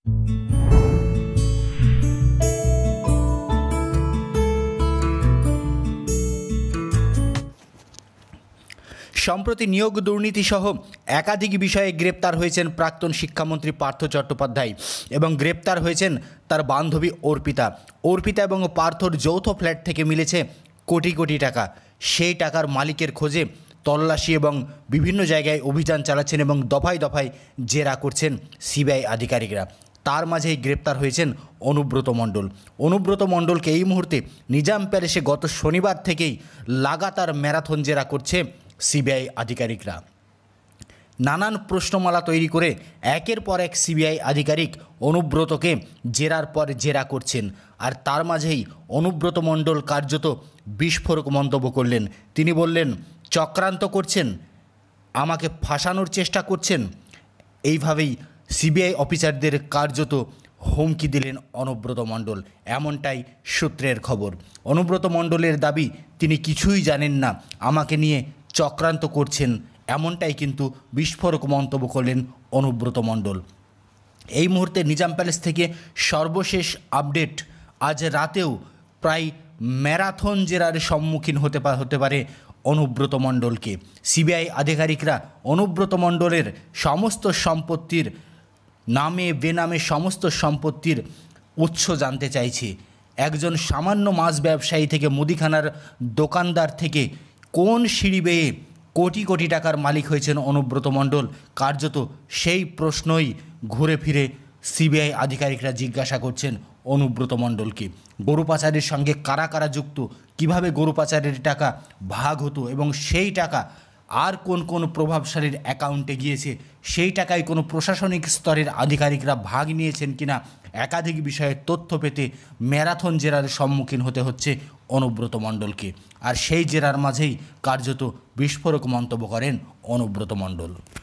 সম্প্রতি নিয়োগ দুর্নীতি সহ একাধিক বিষয়ে গ্রেপ্তার হয়েছেন প্রাক্তন শিক্ষামন্ত্রী পার্থ চট্টোপাধ্যায় এবং গ্রেপ্তার হয়েছেন তার বান্ধবী অর্পিতা এবং পার্থর যৌথ ফ্ল্যাট থেকে মিলেছে কোটি কোটি টাকা। সেই টাকার মালিকের খোঁজে তল্লাশি এবং বিভিন্ন জায়গায় অভিযান চালাচ্ছেন এবং দফায় দফায় জেরা করছেন সিবিআই আধিকারিকরা। তার মাঝেই গ্রেপ্তার হয়েছেন অনুব্রত মণ্ডলকে এই মুহূর্তে নিজাম প্যালেসে গত শনিবার থেকেই লাগাতার ম্যারাথন জেরা করছে সিবিআই আধিকারিকরা। নানান প্রশ্নমালা তৈরি করে একের পর এক সিবিআই আধিকারিক অনুব্রতকে জেরার পর জেরা করছেন। আর তার মাঝেই অনুব্রত মণ্ডল কার্যত বিস্ফোরক মন্তব্য করলেন। তিনি বললেন, চক্রান্ত করছেন, আমাকে ফাঁসানোর চেষ্টা করছেন। এইভাবেই সিবিআই অফিসারদের কার্যত হুমকি দিলেন অনুব্রত মণ্ডল, এমনটাই সূত্রের খবর। অনুব্রত মণ্ডলের দাবি, তিনি কিছুই জানেন না, আমাকে নিয়ে চক্রান্ত করছেন, এমনটাই কিন্তু বিস্ফোরক মন্তব্য করলেন অনুব্রত মণ্ডল। এই মুহূর্তে নিজাম প্যালেস থেকে সর্বশেষ আপডেট, আজ রাতেও প্রায় ম্যারাথন জেরার সম্মুখীন হতে পারে অনুব্রত মণ্ডলকে। সিবিআই আধিকারিকরা অনুব্রত মণ্ডলের সমস্ত সম্পত্তির নামে বেনামে সমস্ত সম্পত্তির উৎস জানতে চাইছে। একজন সামান্য মাছ ব্যবসায়ী থেকে মুদিখানার দোকানদার থেকে কোন সিঁড়ি বেয়ে কোটি কোটি টাকার মালিক হয়েছেন অনুব্রত মণ্ডল, কার্যত সেই প্রশ্নই ঘুরে ফিরে সিবিআই আধিকারিকরা জিজ্ঞাসা করছেন অনুব্রত মণ্ডলকে। গরু পাচারের সঙ্গে কারা কারা যুক্ত, কিভাবে গরু পাচারের টাকা ভাগ হতো এবং সেই টাকা আর কোন কোন প্রভাবশালীর অ্যাকাউন্টে গিয়েছে, সেই টাকায় কোনো প্রশাসনিক স্তরের আধিকারিকরা ভাগ নিয়েছেন কিনা, একাধিক বিষয়ে তথ্য পেতে ম্যারাথন জেরার সম্মুখীন হতে হচ্ছে অনুব্রত মণ্ডলকে। আর সেই জেরার মাঝেই কার্যত বিস্ফোরক মন্তব্য করেন অনুব্রত মণ্ডল।